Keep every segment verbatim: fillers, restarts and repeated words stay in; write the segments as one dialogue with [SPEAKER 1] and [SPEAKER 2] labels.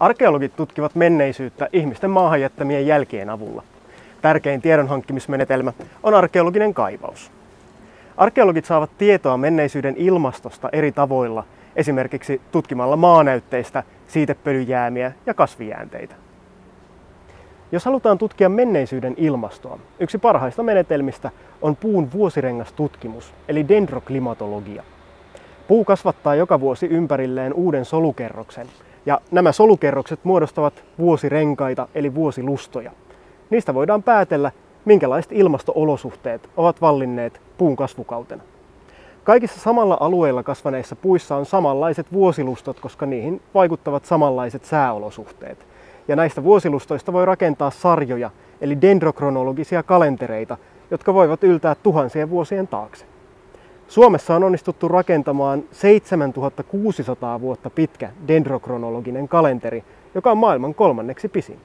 [SPEAKER 1] Arkeologit tutkivat menneisyyttä ihmisten maahan jättämien jälkien avulla. Tärkein tiedonhankkimismenetelmä on arkeologinen kaivaus. Arkeologit saavat tietoa menneisyyden ilmastosta eri tavoilla, esimerkiksi tutkimalla maanäytteistä, siitepölyjäämiä ja kasvijäänteitä. Jos halutaan tutkia menneisyyden ilmastoa, yksi parhaista menetelmistä on puun vuosirengastutkimus, eli dendroklimatologia. Puu kasvattaa joka vuosi ympärilleen uuden solukerroksen, ja nämä solukerrokset muodostavat vuosirenkaita, eli vuosilustoja. Niistä voidaan päätellä, minkälaiset ilmasto-olosuhteet ovat vallinneet puun kasvukautena. Kaikissa samalla alueella kasvaneissa puissa on samanlaiset vuosilustot, koska niihin vaikuttavat samanlaiset sääolosuhteet. Ja näistä vuosilustoista voi rakentaa sarjoja, eli dendrokronologisia kalentereita, jotka voivat yltää tuhansien vuosien taakse. Suomessa on onnistuttu rakentamaan seitsemäntuhatta kuusisataa vuotta pitkä dendrokronologinen kalenteri, joka on maailman kolmanneksi pisin.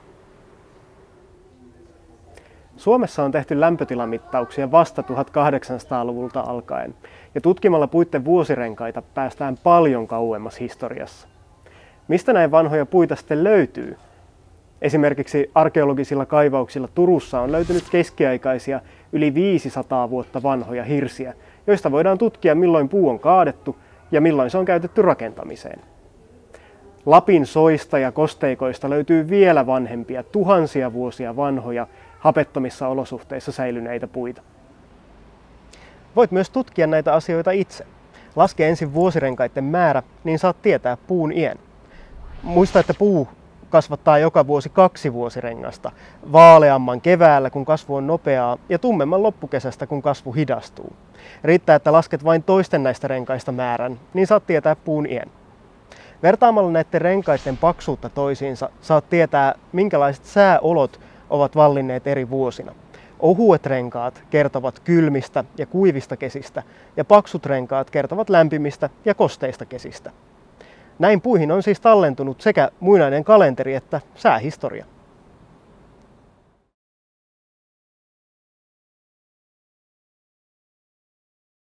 [SPEAKER 1] Suomessa on tehty lämpötilamittauksia vasta tuhatkahdeksansataaluvulta alkaen, ja tutkimalla puitten vuosirenkaita päästään paljon kauemmas historiassa. Mistä näin vanhoja puita sitten löytyy? Esimerkiksi arkeologisilla kaivauksilla Turussa on löytynyt keskiaikaisia yli viisisataa vuotta vanhoja hirsiä, joista voidaan tutkia milloin puu on kaadettu ja milloin se on käytetty rakentamiseen. Lapin soista ja kosteikoista löytyy vielä vanhempia, tuhansia vuosia vanhoja, hapettomissa olosuhteissa säilyneitä puita. Voit myös tutkia näitä asioita itse. Laske ensin vuosirenkaiden määrä, niin saat tietää puun iän. Muista, että puu kasvattaa joka vuosi kaksi vuosirengasta, vaaleamman keväällä, kun kasvu on nopeaa, ja tummemman loppukesästä, kun kasvu hidastuu. Riittää, että lasket vain toisten näistä renkaista määrän, niin saat tietää puun iän. Vertaamalla näiden renkaiden paksuutta toisiinsa saat tietää, minkälaiset sääolot ovat vallinneet eri vuosina. Ohuet renkaat kertovat kylmistä ja kuivista kesistä, ja paksut renkaat kertovat lämpimistä ja kosteista kesistä. Näin puihin on siis tallentunut sekä muinainen kalenteri että säähistoria.